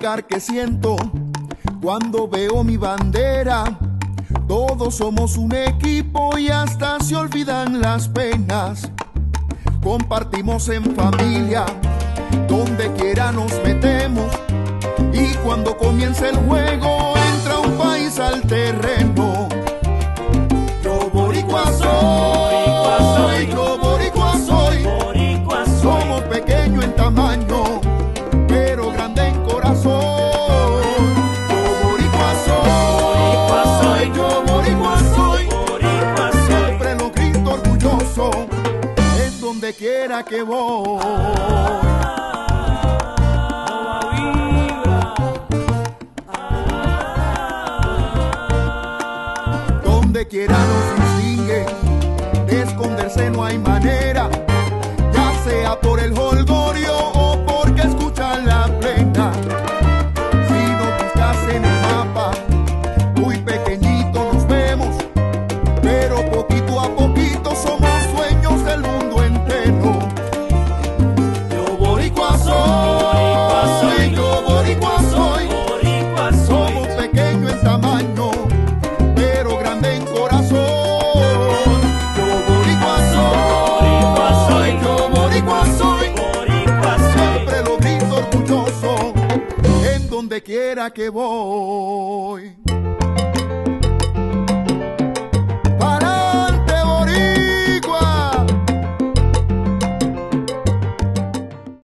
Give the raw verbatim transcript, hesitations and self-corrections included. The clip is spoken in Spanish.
explicar qué siento cuando veo mi bandera. Todos somos un equipo y hasta se olvidan las penas. Compartimos en familia, donde quiera nos metemos. Y cuando comienza el juego, entra un país al terreno. Yo boricua soy, yo boricua soy. Somos pequeños en tamaño, pero grande en corazón. Yo boricua soy, yo boricua soy. Siempre lo grito orgulloso, en donde quiera que voy. Donde quiera nos distingue, de esconderse no hay manera, ya sea por el jolgorio o porque escuchan la plena. Si nos buscas en el mapa, muy pequeñito nos vemos, pero poquito a poquito somos dueños del mundo entero. Yo boricua soy, yo boricua soy. Somos pequeños en tamaño, pero grande en corazón. Yo boricua soy, yo boricua soy. Siempre lo grito orgulloso, en donde quiera que voy.